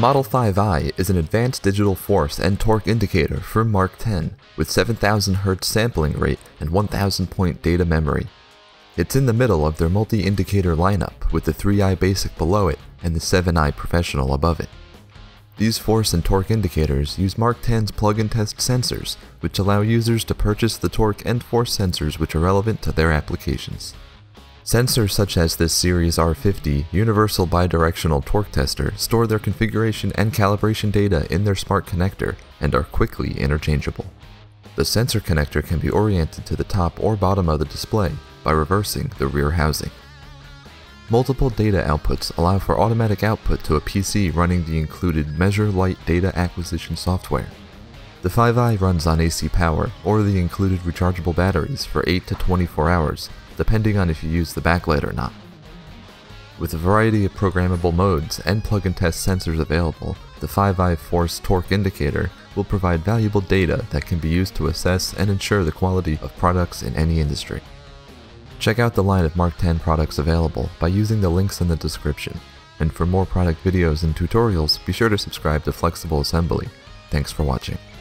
Model 5i is an advanced digital force and torque indicator for Mark X with 7000 Hz sampling rate and 1000 point data memory. It's in the middle of their multi-indicator lineup with the 3i Basic below it and the 7i Professional above it. These force and torque indicators use Mark X's plug-and-test sensors, which allow users to purchase the torque and force sensors which are relevant to their applications. Sensors such as this Series R50 Universal Bidirectional Torque Tester store their configuration and calibration data in their smart connector and are quickly interchangeable. The sensor connector can be oriented to the top or bottom of the display by reversing the rear housing. Multiple data outputs allow for automatic output to a PC running the included Measure Light data acquisition software. The 5i runs on AC power or the included rechargeable batteries for 8 to 24 hours, depending on if you use the backlight or not. With a variety of programmable modes and plug-and-test sensors available, the 5i Force Torque Indicator will provide valuable data that can be used to assess and ensure the quality of products in any industry. Check out the line of Mark X products available by using the links in the description, and for more product videos and tutorials, be sure to subscribe to Flexible Assembly. Thanks for watching.